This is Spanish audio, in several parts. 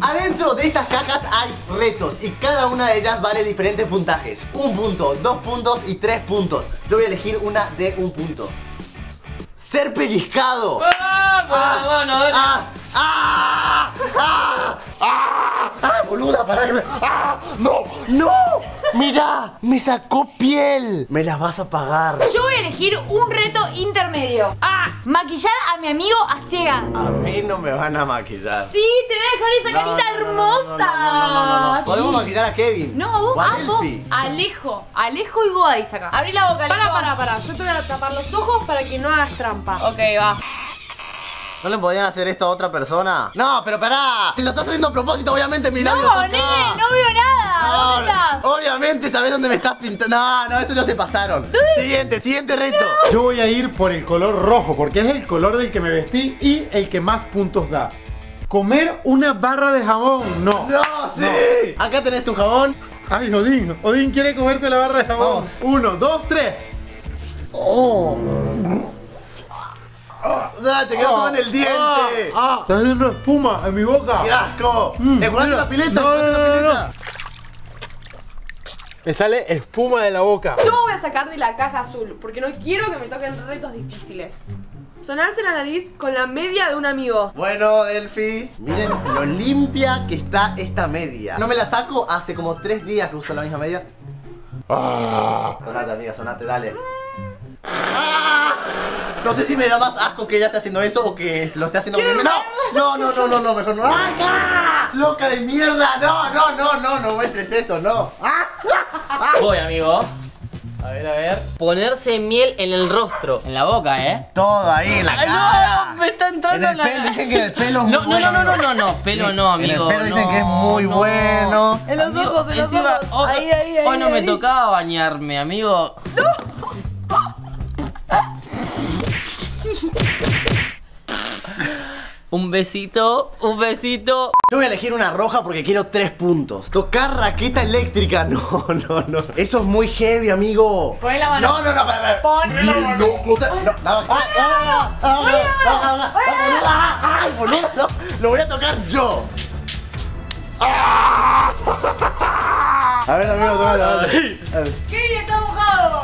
Adentro de estas cajas hay retos y cada una de ellas vale diferentes puntajes. 1 punto, 2 puntos y 3 puntos. Yo voy a elegir una de 1 punto. Ser pellizcado. Boluda, pará que me... ¡No! ¡No! ¡Mirá! ¡Me sacó piel! Me las vas a pagar. Yo voy a elegir un reto intermedio. Maquillar a mi amigo a ciegas. A mí no me van a maquillar. Sí, te voy a dejar esa carita hermosa. No. ¿Podemos maquillar a Kevin? No, vos, ambos. Alejo y Godis acá. Abrí la boca, Alejo. Pará. Yo te voy a tapar los ojos para que no hagas trampa. Ok, va. ¿No le podían hacer esto a otra persona? No, pero pará. Lo estás haciendo a propósito, obviamente mi labio toca. No veo nada. ¿Dónde estás? Obviamente sabés dónde me estás pintando. No, esto ya se pasaron. Siguiente reto. Yo voy a ir por el color rojo porque es el color del que me vestí y el que más puntos da. Comer una barra de jamón, no. No, sí. Acá tenés tu jabón. Ay, Odín quiere comerse la barra de jamón. 1, 2, 3. Te quedó todo en el diente. Está haciendo espuma en mi boca. ¡Qué asco! ¿Jugaste la pileta? No. Me sale espuma de la boca. Yo voy a sacar de la caja azul porque no quiero que me toquen retos difíciles. Sonarse la nariz con la media de un amigo. Bueno, Delphi, miren lo limpia que está esta media. No me la saco hace como 3 días que uso la misma media. Sonate, amiga, sonate, dale. No sé si me da más asco que ella esté haciendo eso o que lo esté haciendo muy bien. No, mejor no. ¡Ah! ¡Loca de mierda! No muestres eso, no. Voy, amigo. A ver. Ponerse miel en el rostro, en la boca, Todo ahí en la cara. No, me está entrando en el pelo, dicen que en el pelo es muy bueno. No, pelo no, amigo. En el pelo dicen que es muy bueno. En los ojos, en los ojos. Hoy no me tocaba bañarme, amigo. Un besito. Yo voy a elegir una roja porque quiero 3 puntos. Tocar raqueta eléctrica, no. Eso es muy heavy, amigo. Pon la mano. No, para. Pon la mano. ¡Ay, boludo! Lo voy a tocar yo. A ver, amigo, dale. ¿Qué? Está mojado.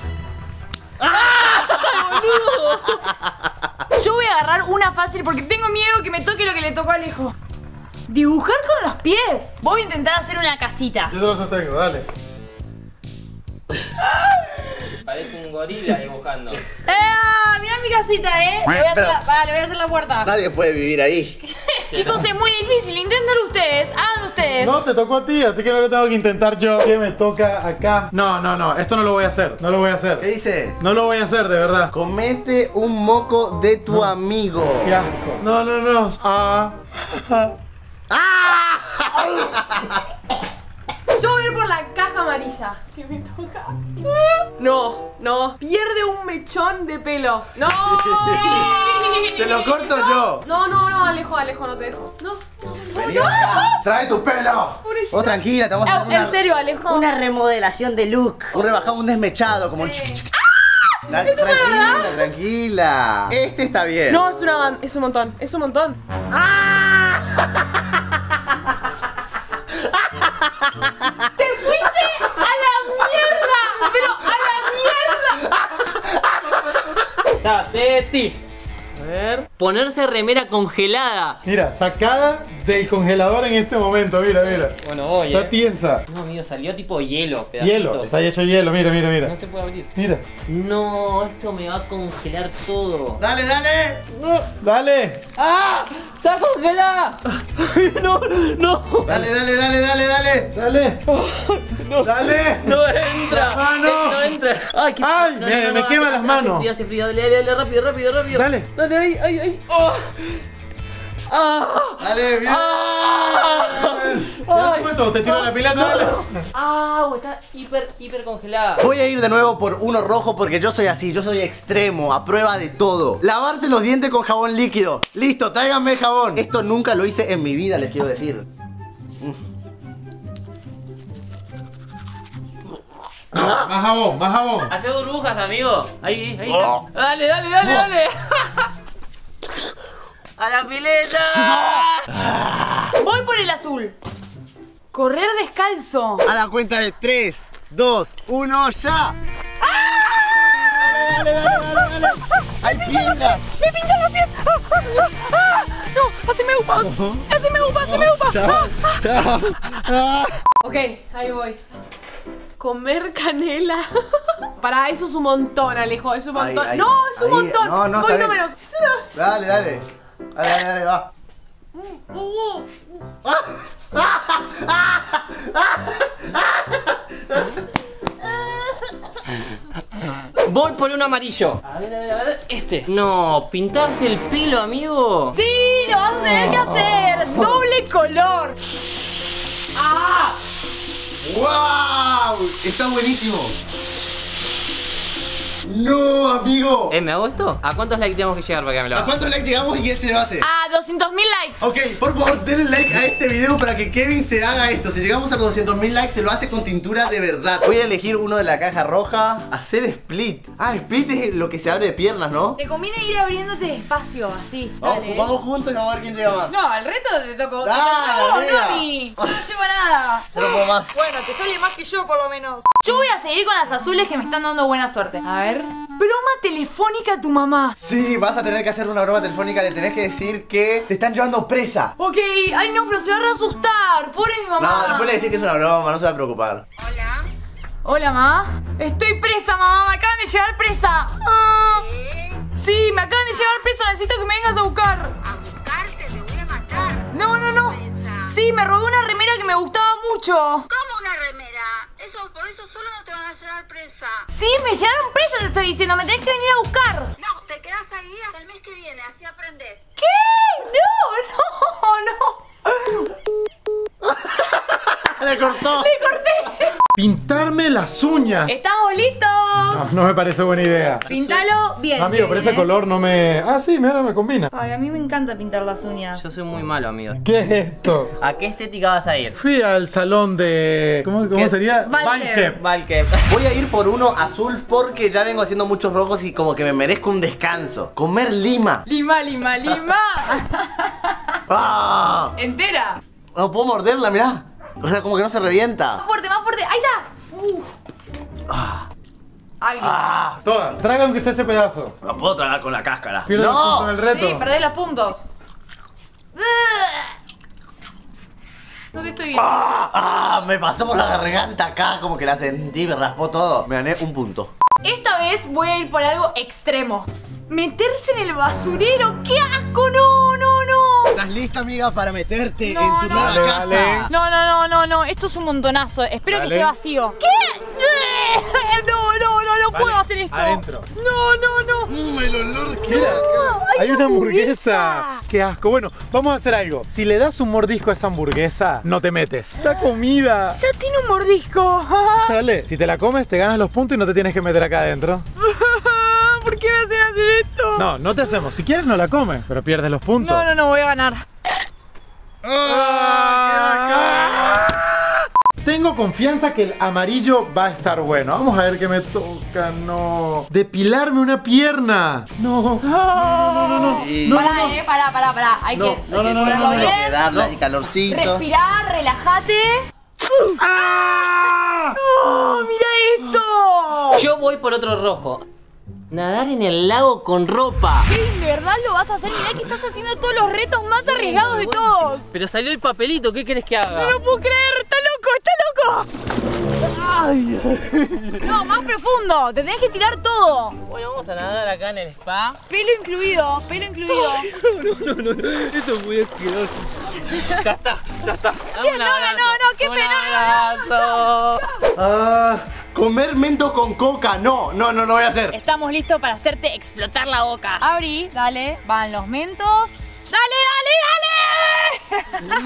Yo voy a agarrar una fácil porque tengo miedo que me toque lo que le tocó a Alejo. Dibujar con los pies. Voy a intentar hacer una casita. Yo te lo sostengo, dale. Parece un gorila dibujando. Mirá mi casita, Le voy a hacer la puerta. Nadie puede vivir ahí. Chicos, es muy difícil. Inténtenlo ustedes. Hagan ustedes. No, te tocó a ti, así que no lo tengo que intentar yo. ¿Qué me toca acá? No, esto no lo voy a hacer. ¿Qué dice? No lo voy a hacer, de verdad. Comete un moco de tu amigo. Qué asco. No. Yo voy a ir por la caja amarilla. ¿Qué me toca? No. Pierde un mechón de pelo. No. Te lo corto yo. No, Alejo, no te dejo. No. Vení acá. Trae tu pelo. Pobrecita. Tranquila, te vamos a hacer En serio, Alejo. una remodelación de look. Un rebajado, un desmechado, como Tranquila. Este está bien. No, es un montón. ¡Te fuiste a la mierda! ¡Pero a la mierda! Tati. A ver. Ponerse remera congelada. Mira, sacada del congelador en este momento, mira. Bueno, voy, Está tiesa. No, amigo, salió tipo hielo, pedacitos. Hielo, está hecho hielo, mira. No se puede abrir. Mira. No, esto me va a congelar todo. Dale. Dale. ¡Ah! ¡Está congelada! No. Dale. Dale. No entra. La mano. No entra. Ay, me quema las manos. Hace frío. Dale, rápido. Dale. Ay. Oh. Dale, bien. Te tiro la pileta, dale. Está hiper congelada. Voy a ir de nuevo por uno rojo porque yo soy así, yo soy extremo, a prueba de todo. Lavarse los dientes con jabón líquido. Listo, tráiganme jabón. Esto nunca lo hice en mi vida, les quiero decir. Más jabón. Hace burbujas, amigo. Ahí. Oh. Dale. A la pileta. Voy por el azul. Correr descalzo. A la cuenta de 3, 2, 1, ya. Dale. Hay piedras. ¡Me pinchan los pies! ¡No! ¡Haceme upa! ¡Haceme upa! Chao. Ok, ahí voy. Comer canela. Pará, eso es un montón, Alejo. Es un montón. Ahí, no, es un ahí. montón. No, voy está no bien. menos. Es una... Dale, va. Voy por un amarillo. A ver. Este. No, pintarse el pelo, amigo. ¡Sí! ¡Lo vas a tener que hacer! ¡Doble color! ¡Wow! Está buenísimo. No, amigo. ¿Me hago esto? ¿A cuántos likes tenemos que llegar para que me lo ¿A haga? cuántos likes llegamos y él se lo hace? ¡A 200.000 likes! Ok, por favor denle like a este video para que Kevin se haga esto. Si llegamos a los 200.000 likes se lo hace con tintura de verdad. Voy a elegir uno de la caja roja. Hacer split. Ah, split es lo que se abre de piernas, ¿no? Te conviene ir abriéndote despacio, así. Dale. Vamos juntos y vamos a ver quién llega más. No, el reto te tocó. Dale, No, mira. a mí. Yo no llevo nada. Yo no puedo más. Bueno, te sale más que yo por lo menos. Yo voy a seguir con las azules que me están dando buena suerte. A ver. Broma telefónica a tu mamá. Sí, vas a tener que hacer una broma telefónica. Le tenés que decir que te están llevando presa. Ok, ay no, pero se va a re asustar. Pobre mi mamá. No, después le decís que es una broma, no se va a preocupar. Hola, ma. Estoy presa, mamá. Me acaban de llevar presa. Ah. Sí, me acaban de llevar presa. Necesito que me vengas a buscar. A buscarte, te voy a matar. No. Presa. Sí, me robé una remera que me gustaba mucho. ¿Cómo una remera? Por eso solo no te van a llevar presa. Sí, me llevaron presa, te estoy diciendo. Me tenés que venir a buscar. No, te quedas ahí hasta el mes que viene, así aprendes. ¿Qué? No. ¡Le cortó! Pintarme las uñas. ¡Estamos listos! No me parece buena idea. Píntalo bien. No, amigo, pero ese color no me... Ah, sí, mira, me combina. Ay, a mí me encanta pintar las uñas. Yo soy muy malo, amigo. ¿Qué es esto? ¿A qué estética vas a ir? Fui al salón de... ¿Cómo ¿Qué? sería? Valkep. Valkep. Voy a ir por uno azul porque ya vengo haciendo muchos rojos y como que me merezco un descanso. Comer lima. Lima. ¡Ah! Entera. No puedo morderla, mirá. O sea, como que no se revienta. Más fuerte. Ahí está. Uf. Ay, Toda, traga aunque sea ese pedazo. No puedo tragar con la cáscara. Pierdo el punto en el reto. sí, perdés los puntos. No te estoy viendo. Me pasó por la garganta acá, como que la sentí, me raspó todo. Me gané un punto. Esta vez voy a ir por algo extremo. Meterse en el basurero. ¡Qué asco! No. ¿Estás lista, amiga, para meterte No, en tu no. nueva Dale, casa? dale. No. Esto es un montonazo. Espero Dale. que esté vacío. ¿Qué? No puedo hacer esto. Adentro. No. El olor que era. Hay una hamburguesa. Qué asco. Bueno, vamos a hacer algo. Si le das un mordisco a esa hamburguesa, no te metes. Está comida. Ya tiene un mordisco. Dale, si te la comes, te ganas los puntos y no te tienes que meter acá adentro. ¿Por qué me hacen hacer esto? No te hacemos. Si quieres, no la comes, pero pierdes los puntos. No, voy a ganar. Tengo confianza que el amarillo va a estar bueno. Vamos a ver qué me toca. No. Depilarme una pierna. No. No. Sí. Pará. Hay que No. Hay que darle ahí calorcito. respirar, relájate. ¡Ah! ¡Oh, mira esto! Yo voy por otro rojo. Nadar en el lago con ropa. Kevin, ¿de verdad lo vas a hacer? Mirá que estás haciendo todos los retos más arriesgados de todos. Pero salió el papelito, ¿qué querés que haga? No lo puedo creer, está loco. No, más profundo, te tenés que tirar todo. Bueno, vamos a nadar acá en el spa. Pelo incluido. Esto es muy asqueroso. Ya está. ¿Qué? No, qué pena. Abrazo. Comer mentos con coca. No voy a hacer. Estamos listos para hacerte explotar la boca. Abrí, dale, van los mentos. ¡Dale!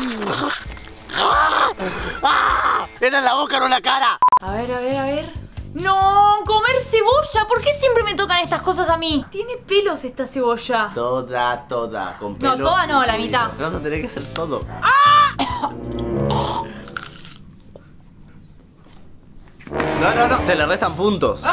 Era en la boca, no en la cara. A ver. No, comer cebolla. ¿Por qué siempre me tocan estas cosas a mí? Tiene pelos esta cebolla. Toda. Con No, pelo toda no, la incluido. mitad. Vas a tener que hacer todo. No. Se le restan puntos.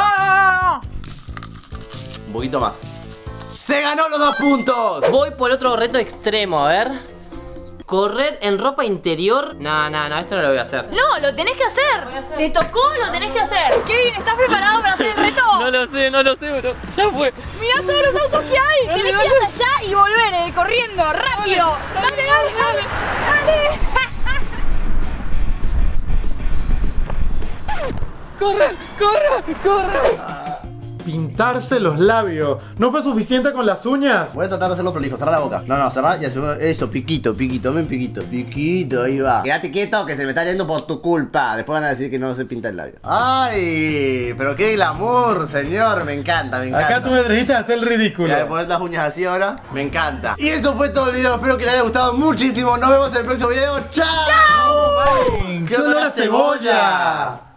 Un poquito más. ¡Se ganó los 2 puntos! Voy por otro reto extremo, a ver. correr en ropa interior. No, esto no lo voy a hacer. No, lo tenés que hacer. Te tocó, lo tenés que hacer. Kevin, ¿estás preparado para hacer el reto? No lo sé, pero ya fue. Mirá todos los autos que hay. Dale, Tenés dale. que ir hasta allá y volver, corriendo, rápido. Dale. ¡Corre! Pintarse los labios. ¿No fue suficiente con las uñas? Voy a tratar de hacerlo prolijo, cerrar la boca. No, cerrar y hacer eso, piquito, ven piquito, ahí va. Quédate quieto que se me está yendo por tu culpa. Después van a decir que no se pinta el labio. ¡Ay! Pero qué glamour, señor, me encanta. Acá tú me trajiste a hacer el ridículo. Ya de poner las uñas así ahora, me encanta. Y eso fue todo el video, espero que les haya gustado muchísimo. Nos vemos en el próximo video. ¡Chao! ¡Qué olor a cebolla!